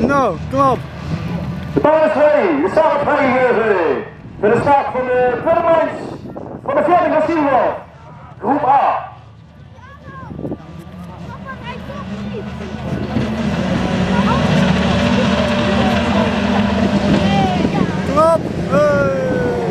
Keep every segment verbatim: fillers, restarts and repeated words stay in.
Nou, kom op. De baan is vrij, je staat op vrijgegeven. Voor de start van de tweede match van de vierde van Silver. Groep A. Kom op. Hey.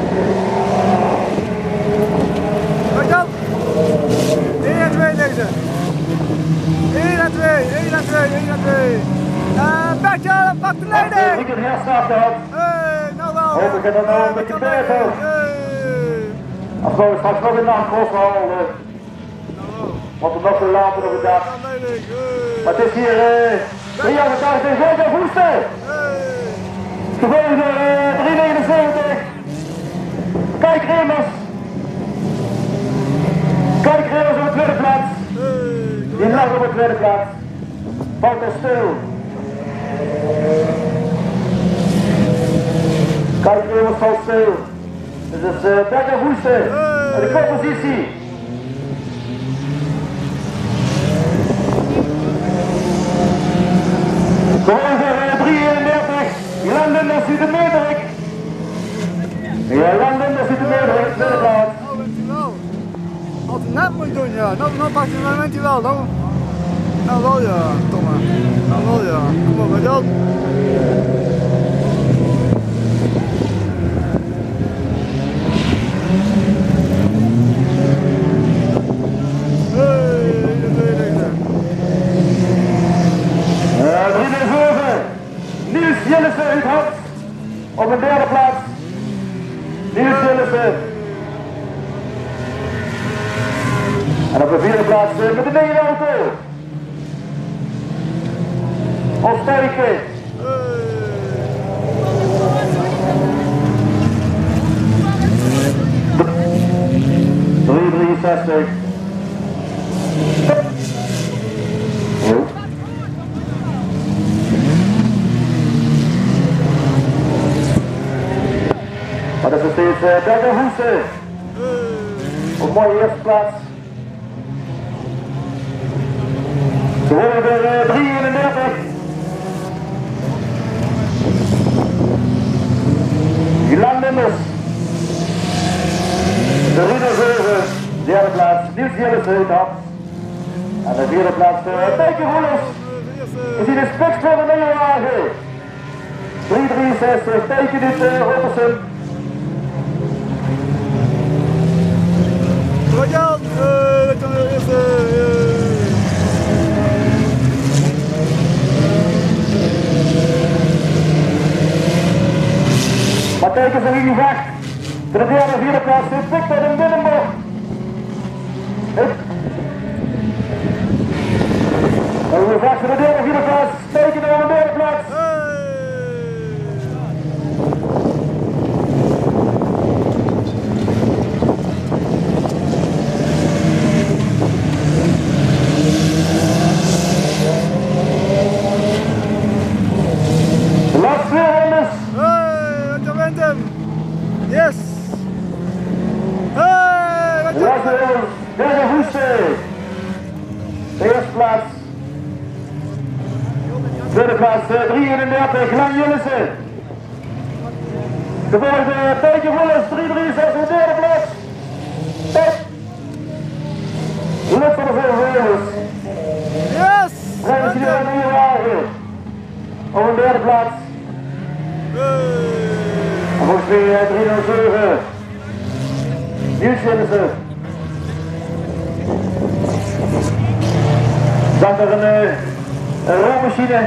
Kijk dan. één en twee deze. één en twee, één en twee, één en twee. En Bertje pakt de leiding. Ik heb een herstart gehad. Hey, nou wel. Hopelijk gaat dat nou met de Bertje. Afgelopen straks nog in de cross gehouden. Want er nog zo later op de dag. Maar het is hier drie jaar getuigd in Georgia Voester. Gevolgd door drie negenenzeventig. Kijk Remers. Kijk Remers op de tweede plaats. Die lag op de tweede plaats. Valt er stil. Kijk Remers valt stil. Dus het is uh, Bertje Voester. In de koppositie. Gewoon drie eenendertig, Jan Linders ziet de meerdere. Ja, Jan Linders ziet de meerdere, tweede plaats. Nou bent u wel. Wat u net moet doen, ja. Nou, nou pakt u het moment wel, nou. Nou wel ja, Tomme. Nou wel ja. Kom op, wat dan? Niels Jillessen uit Hart op een derde plaats. Niels Jillessen. En op de vierde plaats met de negen auto. Opstijken. drie drieënzestig. Maar dat is nog steeds uh, Bertje Voester. Op mooie eerste plaats. Ze worden er uh, drie eenendertig. Jan Linders. De Rieder zeven. Derde plaats. Niels Jillessen uit Hart. En de vierde plaats uh, Bertje Voester. We zien de spits voor de Nederwagen. drie drieënzestig. Teken dit uh, Robertson. Jan, uh, dat kan weer eerst. Uh, Maar kijken ze hier weg. De derde en vierde plaats zit Victor in Binnenbocht. En we vragen de derde en vierde plaats. Teken naar de derde plaats. Yes! Hey, wat Bertje Voester. De eerste plaats. Tweede plaats drie eenendertig, Jan Jillessen. De volgende Bertje Voester, drie drieënzestig, derde plaats. Lukt van de Veelvulers. Yes! Brengen ze naar de nieuwe wagen. Op een derde plaats. Volgens mij drie nul zeven. Niels Jillessen. Dan er een, een rolmachine.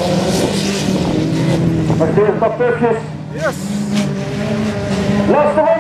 Maar steeds een paar pupjes. Yes! Laatste